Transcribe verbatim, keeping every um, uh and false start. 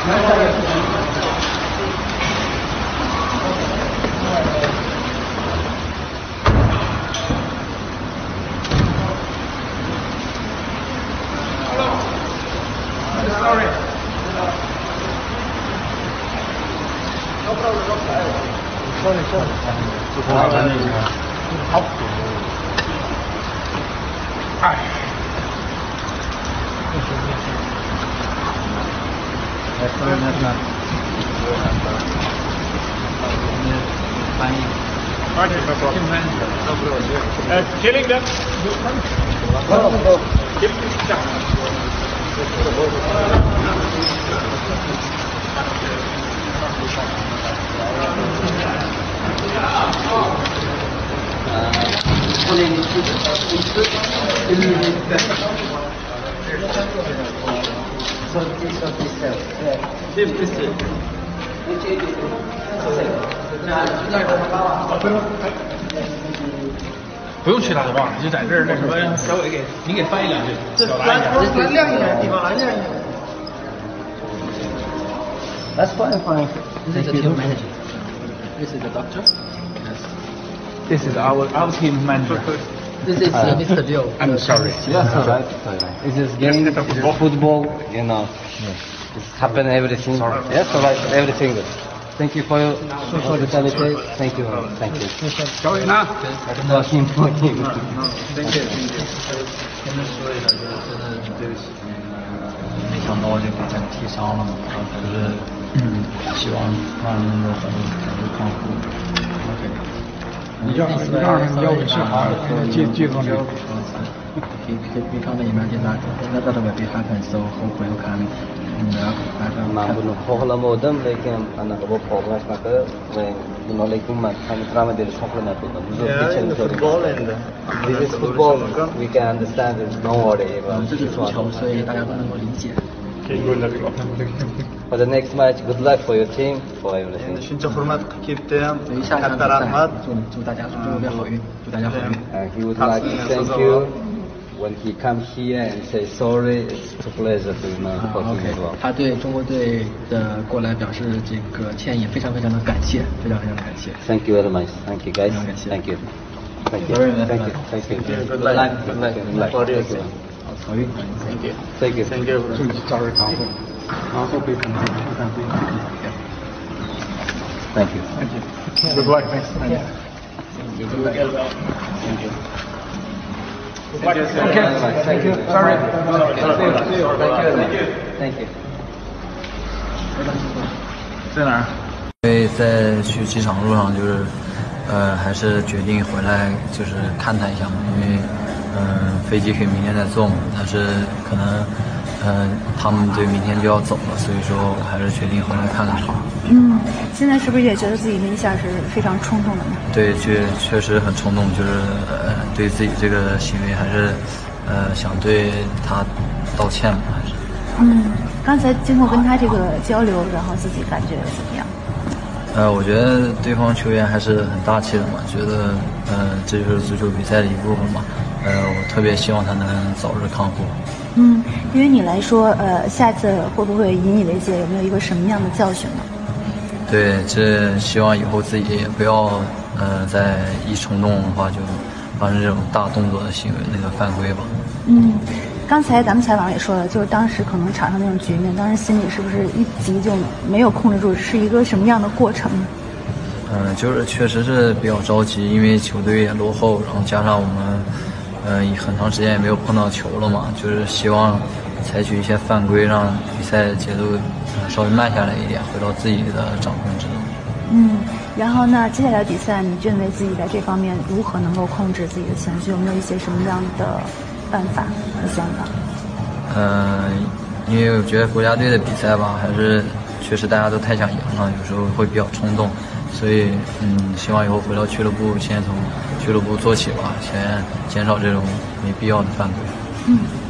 Sorry. No problem, no problem. Sorry, sorry. 不知道咱那个好苦。哎。来，说那个。翻译。翻译不错。翻译。呃 ，killing them. Go, go. Keep it down. Uh, 不用去大嘴巴，就在这儿那什么，小伟给你给翻译两句，表达一下。来亮一点地方，来亮一点。That's fine, fine. This is the team manager. This is the doctor. Yes. This is our our team manager. This is uh, Mister Joe. I'm sorry. Yes, right. It's just game, it's just football, you know. It's happen everything. Sorry. Yes, alright, everything. Thank you for your hospitality. Thank you, thank you. 小伟呢？ 高兴高兴。 Thank you. 跟他说一下，就是真的很对不起，没想到就把他踢伤了嘛，然后还是嗯，希望他能够早日早日康复。OK。 你要你让人要维持好，记记住你。 He he become imagine that that that will be happen. So hopefully you can. معمول فوق مودم لكن أنا قبل progress نكر you know like ما كان ترى ما دير شغل نكر. Yeah, football and this is football. We can understand. No worry. 这是足球，所以大家都能够理解。 For the next match, good luck for your team, for everything. 진짜 hurmat qilib 所以下场比赛，祝祝大家祝愿好运，祝大家好运。 And he would like to thank you. When he comes here and say sorry, it's a pleasure to you know for him as well. 他对中国队的过来表示这个歉意，非常非常的感谢，非常非常的感谢。 Thank you very much. Thank you guys. Thank you. Thank you. Thank you. Thank you. Good luck. Good luck. Good luck. Thank you. 好运。 Thank you. Thank you. Thank you. 祝你早日康复，然后被肯定，肯定。 Thank you. Thank you. Good luck next time. Good luck. Thank you. Thank you. Thank you. Sorry. Thank you. Thank you. 在哪儿？ 因为在去机场路上，就是呃，还是决定回来，就是看他一下嘛。因为嗯、呃，飞机可以明天再坐嘛，但是可能嗯、呃，他们对明天就要走了，所以说我还是决定回来看看他。 嗯，现在是不是也觉得自己那一下是非常冲动的呢？ 对，确确实很冲动，就是呃，对自己这个行为还是呃想对他道歉嘛，还是。 嗯，刚才经过跟他这个交流，然后自己感觉怎么样？ 呃，我觉得对方球员还是很大气的嘛，觉得呃这就是足球比赛的一部分嘛，呃，我特别希望他能早日康复。 嗯，对于你来说，呃，下次会不会引以为戒？有没有一个什么样的教训呢？ 对，这希望以后自己也不要呃再一冲动的话就发生这种大动作的行为，那个犯规吧。 嗯，刚才咱们采访也说了，就是当时可能场上那种局面，当时心里是不是一急就没有控制住，是一个什么样的过程呢？ 嗯、呃，就是确实是比较着急，因为球队也落后，然后加上我们呃很长时间也没有碰到球了嘛，就是希望采取一些犯规，让比赛节奏稍微慢下来一点，回到自己的掌控之中。 嗯，然后呢，接下来比赛，你认为自己在这方面如何能够控制自己的情绪？有没有一些什么样的办法和想法？ 嗯、呃，因为我觉得国家队的比赛吧，还是确实大家都太想赢了，有时候会比较冲动，所以嗯，希望以后回到俱乐部，先从俱乐部做起吧，先减少这种没必要的犯规。 嗯。